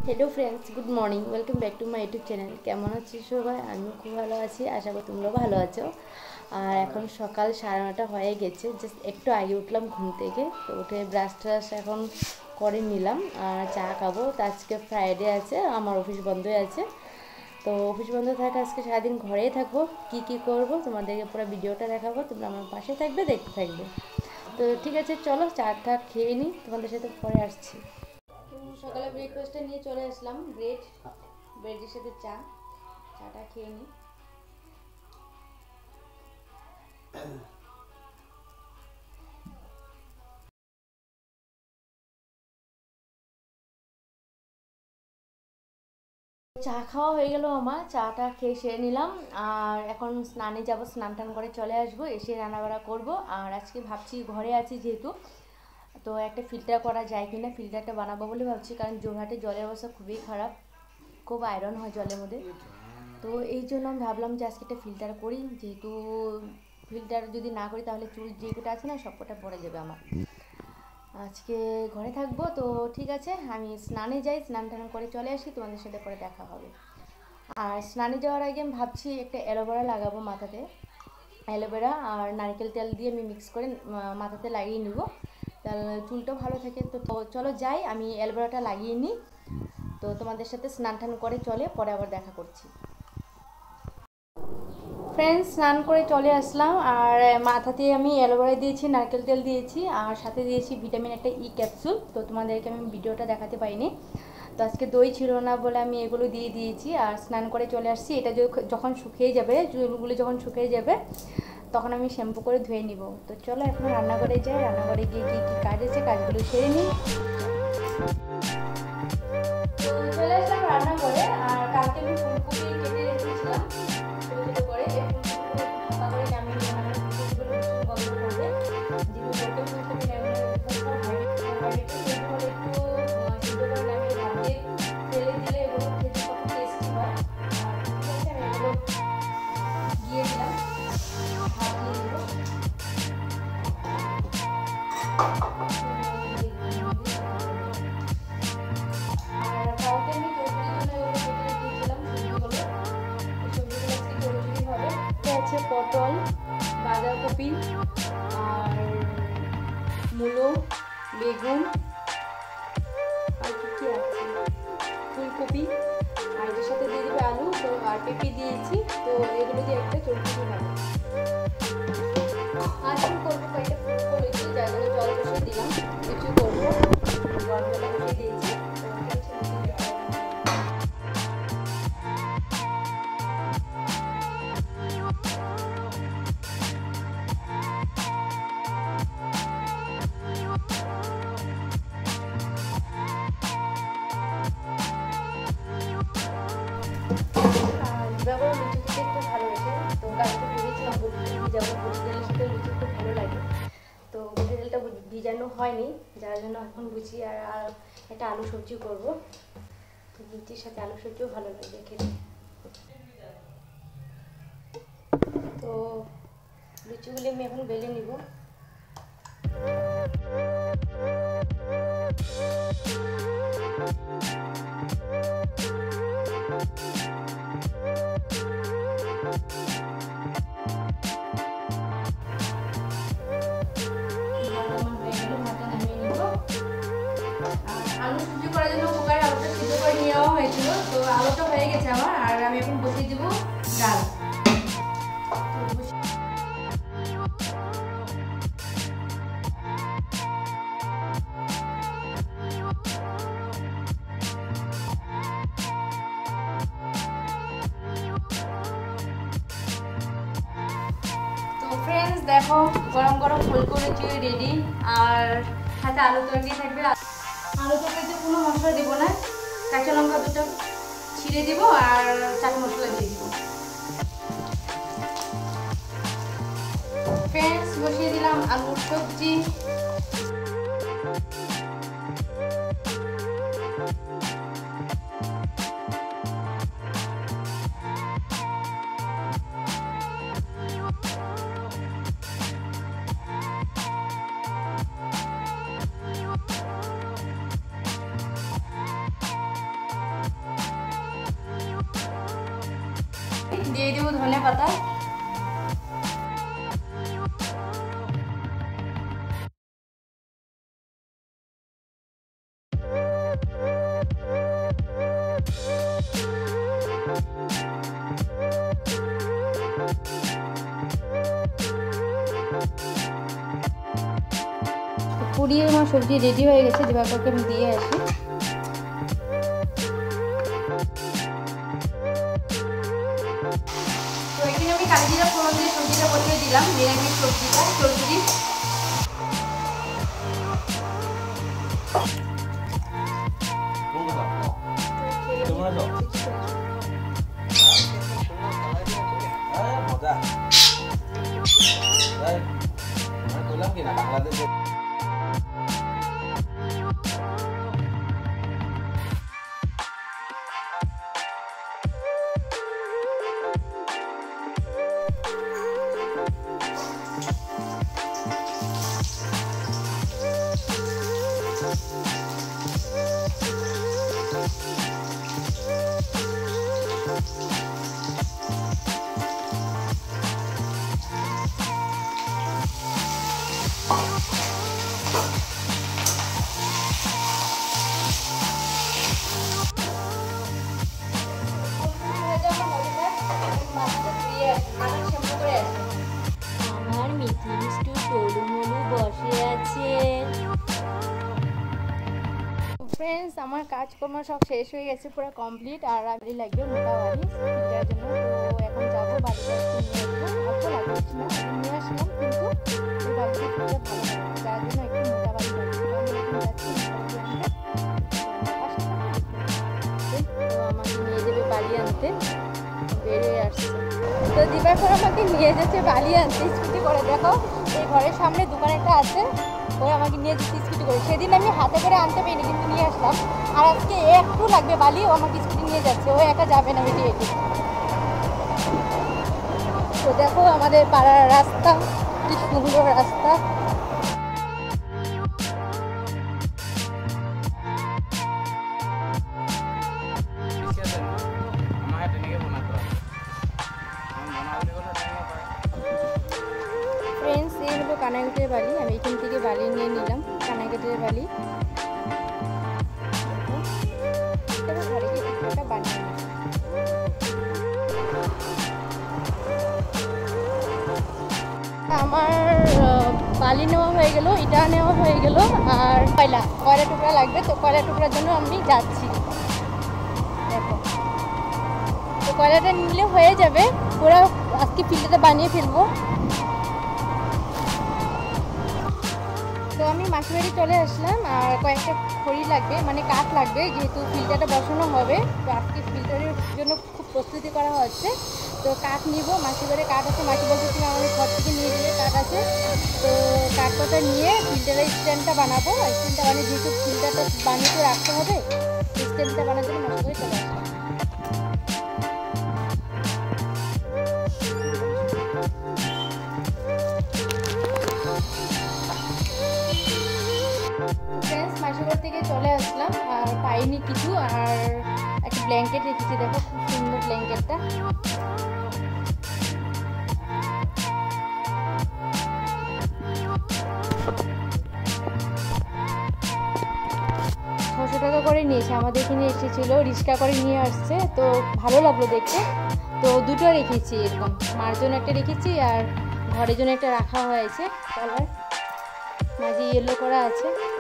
Hello friends good morning welcome back to my YouTube channel केमन आছো সবাই আমি খুব ভালো আছি আশা করি তোমরাও ভালো আছো। আর এখন সকাল 9:30 হয়ে গেছে, জাস্ট একটু আগে উঠলাম ঘুম থেকে। তো উঠে ব্রাশ ট্রাশ এখন করে নিলাম আর চা খাবো। তো আজকে ফ্রাইডে আছে, আমার অফিস বন্ধই আছে। তো অফিস বন্ধ থাকে আজকে, সারাদিন ঘরেই থাকবো। কি করব তোমাদেরকে পুরো ভিডিওটা দেখাবো, তোমরা আমার পাশে থাকবে, দেখতে থাকবে। তো ঠিক আছে, চলো চাটা খেয়ে নিই, তোমাদের সাথে পরে আসছি। সকালে ব্রেকফাস্টটা নিয়ে চলে আসলাম, ব্রেডের সাথে চাটা খেয়ে নিই। চা খাওয়া হয়ে গেল আমার, চাটা খেয়ে সেরে নিলাম। আর এখন স্নানে যাব, স্নান টান করে চলে আসবো, এসে রান্নাবাড়া করব। আর আজকে ভাবছি ঘরে আছি যেহেতু, তো একটা ফিল্টার করা যায় কিনা, ফিল্টারটা বানাবো বলে ভাবছি। কারণ জোরহাটে জলের অবস্থা খুবই খারাপ, খুব আয়রন হয় জলের মধ্যে। তো এই জন্য আমি ভাবলাম যে আজকে একটা ফিল্টার করি, যেহেতু ফিল্টার যদি না করি তাহলে চুল যে কটা আছে না সব কটা পড়ে যাবে আমার। আজকে ঘরে থাকবো, তো ঠিক আছে আমি স্নানে যাই, স্নান টান করে চলে আসি, তোমাদের সাথে পরে দেখা হবে। আর স্নানে যাওয়ার আগে আমি ভাবছি একটা অ্যালোভেরা লাগাবো মাথাতে। অ্যালোভেরা আর নারকেল তেল দিয়ে আমি মিক্স করে মাথাতে লাগিয়ে নিব, তাহলে চুলটাও ভালো থাকে। তো চলো যাই, আমি অ্যালোভেরাটা লাগিয়ে নিই। তো তোমাদের সাথে স্নান টান করে চলে পরে আবার দেখা করছি। ফ্রেন্ডস স্নান করে চলে আসলাম, আর মাথাতে আমি অ্যালোভেরা দিয়েছি, নারকেল তেল দিয়েছি, আর সাথে দিয়েছি ভিটামিন একটা ক্যাপসুল। তো তোমাদেরকে আমি ভিডিওটা দেখাতে পাইনি, তো আজকে দই ছিল না বলে আমি এগুলো দিয়ে দিয়েছি। আর স্নান করে চলে আসছি, এটা যখন শুকিয়ে যাবে, চুলগুলো যখন শুকিয়ে যাবে তখন আমি শ্যাম্পু করে ধুয়ে নিব। তো চলো এখন রান্নাঘরে যাই, রান্নাঘরে গিয়ে কী কাজ আছে কাজগুলো সেরে নিই। চলে আসলাম রান্নাঘরে, আর কালকে আমি ফুলকপি কেটে রেখেছিলাম ছোটো ছোটো করে, ফাঁকা করে নামিয়ে ফুলকপিগুলো বন্ধ করবে। যেহেতু ফুলকপি নামিয়ে একটু সিদ্ধ করে নামিয়ে ভাবতে ফেলে দিলে এগুলো খেতে কত টেস্টি হয়। ঠিক আছে, আমি এগুলো দিয়ে দিলাম, ভাত দিয়ে দেবো। পটল, বাঁধাকপি, আর মূলো, বেগুন, আর কি আছে ফুলকপি, আর এর সাথে দিয়ে দেবে আলু, তো আর পেঁপে দিয়েছি। তো এগুলো দিয়ে একটা চটচটি হবে। আজ আমি করবো কয়েকটা ফুলকো লুচি, যার জন্য জল বসিয়ে দিলাম, লুচি করবো, গরম জলে বসিয়ে দিয়েছি। লুচি খেতে একটু ভালো হয়েছে, তো কালকে ভেবেছিলাম বসে ভিজাবো, বসে তেলের সাথে লুচি খুব ভালো লাগে। তো বসে তেলটা ভিজানো হয়নি, যার জন্য এখন লুচি আর একটা আলু সবজি করবো। তো লুচির সাথে আলু সবজিও ভালো লাগে খেতে। তো লুচিগুলি আমি এখন বেলে নিব। আলু সবজি করার জন্য কুকারে আলুটা সিদ্ধ করে নেওয়া হয়েছিল, তো আলুটা হয়ে গেছে আমার। আর আমি এখন বসিয়ে দেবো ডাল। তো ফ্রেন্ডস দেখো, গরম গরম ফুলকো লুচি রেডি, আর সাথে আলু তরকারি থাকবে। আলু তরকারিতে কোনো মশলা দেবো না, কাঁচা লঙ্কা দুটো ছিঁড়ে দিব আর চাট মশলা দিয়ে দিব। ফ্রেন্ডস বসিয়ে দিলাম আলুর সবজি। ধনে পাতা। পুড়িয়ে আমার সবজি রেডি হয়ে গেছে, দিবাকরকে আমি দিয়ে আসি। তো এখানে আমি কালি জিরা ফোড়ন দিয়ে সবজিটা বসিয়ে দিলাম, নিরামিষ সবজিটা চচ্চড়ি। আমার মিঠি মিষ্টি টলুমলু বসে আছে। ফ্রেন্ডস, আমার কাজকর্ম সব শেষ হয়ে গেছে, পুরো কমপ্লিট। আর আমি লাগবে মোটা বাড়ি ফিল্টার জন্য। তো এখন যাবো বাড়িতে নিয়ে আসবো, অত লাগছে না, নিয়ে আসলাম, কিন্তু ওই বাড়িতে ফিল্টার ভালো লাগে, যার জন্য একটু মোটা বাড়ি লাগবে। আমি এখন যাচ্ছি তো আমাকে নিয়ে যাবে বাড়ি আনতে, বেরিয়ে আসছে। তো দিবাকর আমাকে নিয়ে যাচ্ছে বালি আনতে স্কুটি করে। দেখো, এই ঘরের সামনে দোকান একটা আছে, ওই আমাকে নিয়ে যাচ্ছে স্কুটি করে। সেদিন আমি হাতে করে আনতে পারিনি, কিন্তু নিয়ে আসলাম। আর আজকে একটু লাগবে বালি, ও আমাকে স্কুটি নিয়ে যাচ্ছে, ও একা যাবে না, হেঁটে হেঁটে। তো দেখো আমাদের পাড়ার রাস্তা, কি সুন্দর রাস্তা। ফ্রেন্ডস, এই হলো কানাইঘাটের বালি। আমি এখান থেকে বালি নিয়ে নিলাম, কানাইঘাটের বালি। ঘরে গিয়ে কিছুটা বানিয়ে আমার বালি নেওয়া হয়ে গেল, ইটা নেওয়া হয়ে গেল, আর কয়লা টুকরা লাগবে। তো কয়লা টুকরার জন্য আমি যাচ্ছি। দেখো, তো কয়লাটা নিলে হয়ে যাবে, পুরো আজকে ফিল্টারটা বানিয়ে ফেলবো। তো আমি মাসির বাড়ি চলে আসলাম, আর কয়েকটা খড়ি লাগবে, মানে কাঠ লাগবে, যেহেতু ফিল্টারটা বসানো হবে। তো আজকে ফিল্টারের জন্য খুব প্রস্তুতি করা হচ্ছে। তো কাঠ নিব, মাসির বাড়ি কাঠ আছে, মাসি বলতে তুমি আমাদের ঘর থেকে নিয়ে গেলে কাঠ আছে। তো কাঠটা নিয়ে ফিল্টারের স্ট্যান্ডটা বানাবো। স্ট্যান্ডটা বানিয়ে, যেহেতু ফিল্টারটা বানিয়ে তো রাখতে হবে, স্ট্যান্ডটা বানার জন্য মাসির বাড়ি চলে আসলাম। ফ্রেন্ডস, মাসির থেকে চলে আসলাম, আর পাইনি কিছু। আর একটা ব্ল্যাঙ্কেট রেখেছি, দেখো খুব সুন্দর ব্ল্যাঙ্কেটটা। টাকা করে নিয়েছে, আমাদের এখানে এসেছিলো, রিক্সা করে নিয়ে আসছে। তো ভালো লাগলো দেখতে। তো দুটো রেখেছি, এরকম মার জন্য একটা রেখেছি, আর ঘরের জন্য একটা রাখা হয়েছে কালার, মাঝে ইয়েলো করা আছে।